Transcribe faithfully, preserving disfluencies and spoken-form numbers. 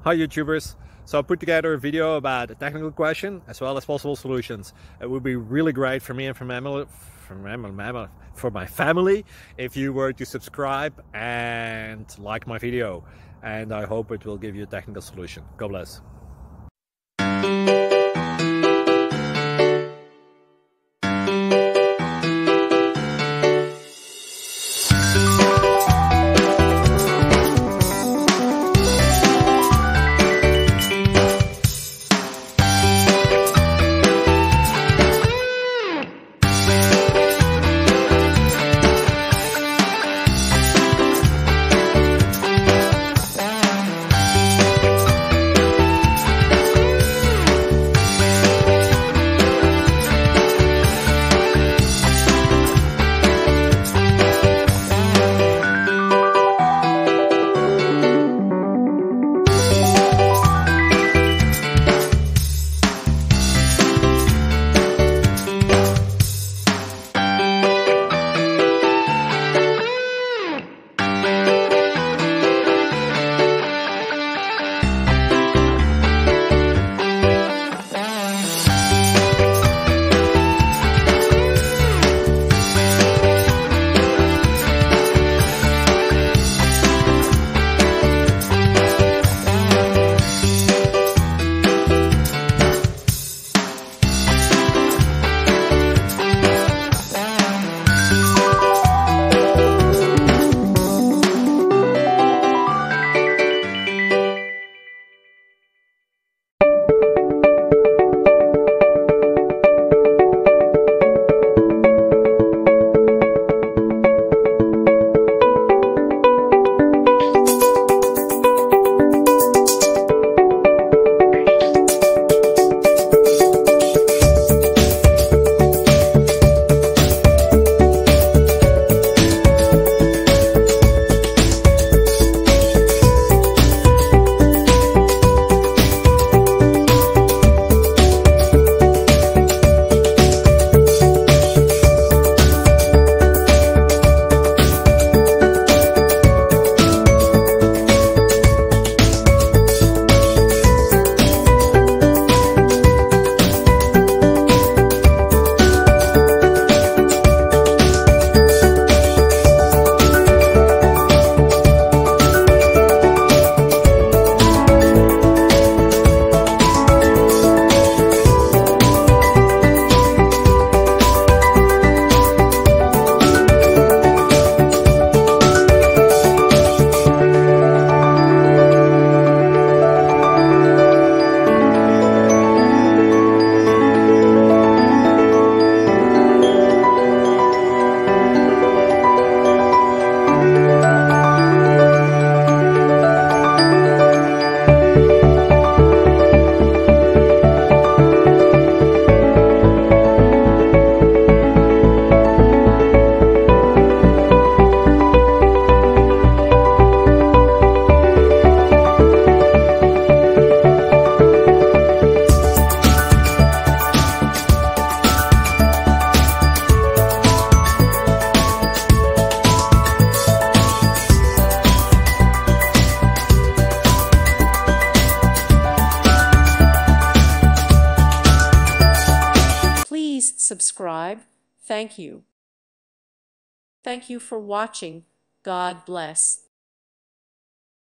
Hi YouTubers! So I put together a video about a technical question as well as possible solutions. It would be really great for me and for my family, for my, for my family if you were to subscribe and like my video, and I hope it will give you a technical solution. God bless. Subscribe. Thank you. Thank you for watching. God bless.